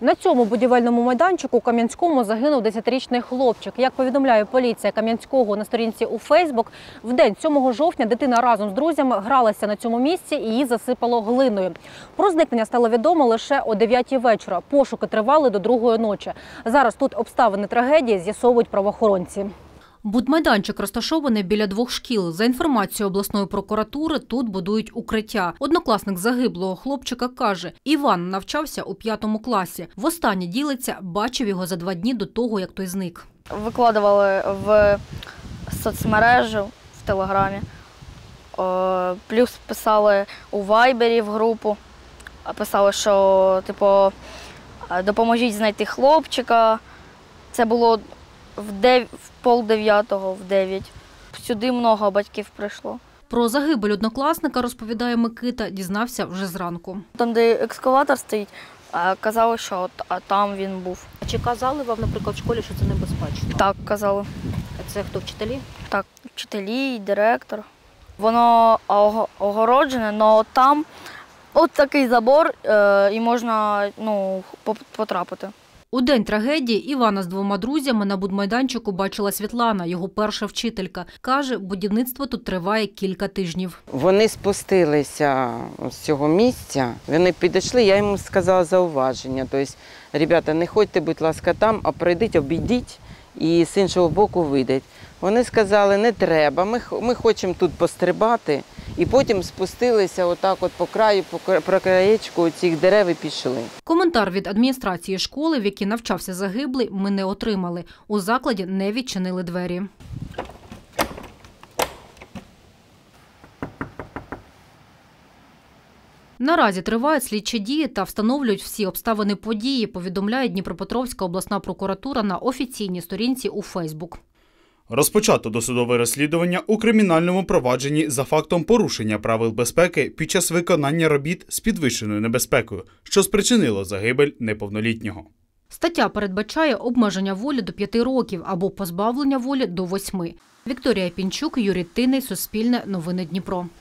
На цьому будівельному майданчику у Кам'янському загинув 10-річний хлопчик. Як повідомляє поліція Кам'янського на сторінці у Фейсбук, в день 7 жовтня дитина разом з друзями гралася на цьому місці і її засипало глиною. Про зникнення стало відомо лише о 9-й вечора. Пошуки тривали до 2-ї ночі. Зараз тут обставини трагедії з'ясовують правоохоронці. Будмайданчик розташований біля 2 шкіл. За інформацією обласної прокуратури, тут будують укриття. Однокласник загиблого хлопчика каже, Іван навчався у 5 класі. Востаннє ділиться, бачив його за 2 дні до того, як той зник. Викладували в соцмережу, в Телеграмі, плюс писали у Вайбері в групу, писали, що типу, допоможіть знайти хлопчика. Це було в 8:30, в 9. Сюди багато батьків прийшло. Про загибель однокласника, розповідає Микита, дізнався вже зранку. Там, де екскаватор стоїть, казали, що там він був. А чи казали вам, наприклад, в школі, що це небезпечно? Так, казали. А це хто, вчителі? Так, вчителі, директор. Воно огороджене, але там от такий забор і можна потрапити. У день трагедії Івана з 2 друзями на будмайданчику бачила Світлана, його перша вчителька. Каже, будівництво тут триває кілька тижнів. Вони спустилися з цього місця, вони підійшли, я їм сказала зауваження. Тобто, ребята, не ходьте, будь ласка, там, а пройдіть, обійдіть і з іншого боку вийдіть. Вони сказали, не треба, ми хочемо тут пострибати. І потім спустилися отак от по краю, по краєчку цих дерев і пішли. Коментар від адміністрації школи, в якій навчався загиблий, ми не отримали. У закладі не відчинили двері. Наразі тривають слідчі дії та встановлюють всі обставини події, повідомляє Дніпропетровська обласна прокуратура на офіційній сторінці у Фейсбук. Розпочато досудове розслідування у кримінальному провадженні за фактом порушення правил безпеки під час виконання робіт з підвищеною небезпекою, що спричинило загибель неповнолітнього. Стаття передбачає обмеження волі до 5 років або позбавлення волі до 8. Вікторія Пінчук, Юрій Тиний, Суспільне, Новини Дніпро.